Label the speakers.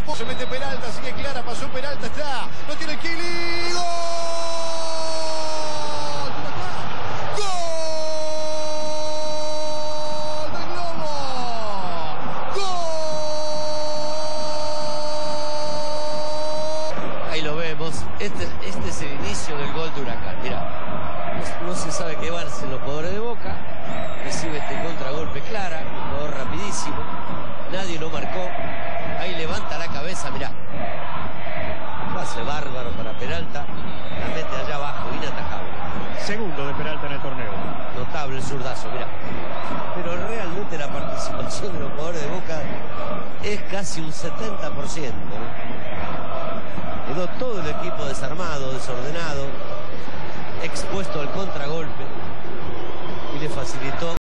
Speaker 1: Se mete Peralta, sigue Clara, pasó Peralta, está. No tiene Kili. ¡Gol! ¡Gol del Globo! ¡Gol!
Speaker 2: Ahí lo vemos. Este es el inicio del gol de Huracán. Mirá, no se sabe qué van a hacer los jugadores de Boca. Recibe este contragolpe Clara, un jugador rapidísimo. Nadie lo marcó. Ahí levanta la cabeza, mirá. Pase bárbaro para Peralta. La mete allá abajo, inatajable.
Speaker 3: Segundo de Peralta en el torneo.
Speaker 2: Notable el zurdazo, mirá. Pero realmente la participación de los jugadores de Boca es casi un 70%, ¿no? Quedó todo el equipo desarmado, desordenado, expuesto al contragolpe y le facilitó